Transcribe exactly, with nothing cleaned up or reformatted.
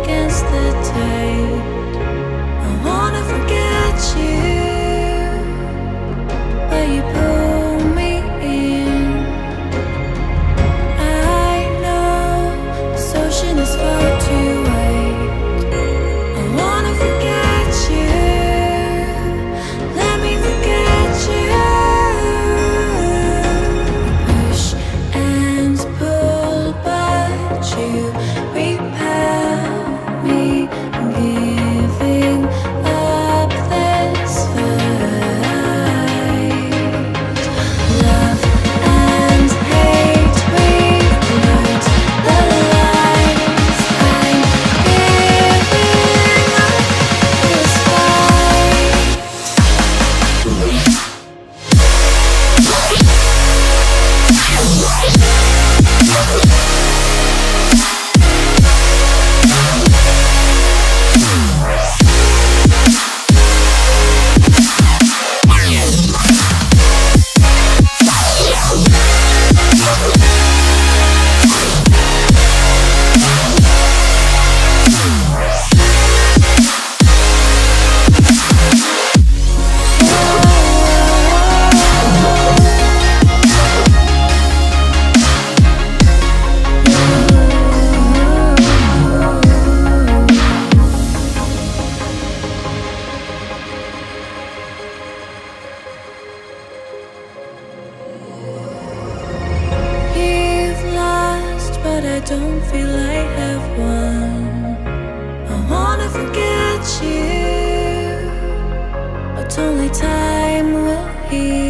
against the tide. I wanna forget you, but you pull me in. I know this ocean is far too wide. I wanna forget you, let me forget you. Push and pull, but you repel me, giving up this fight. Love and hate, we've learned the lines. I'm giving up this fight. But I don't feel I have won. I wanna forget you, but only time will heal.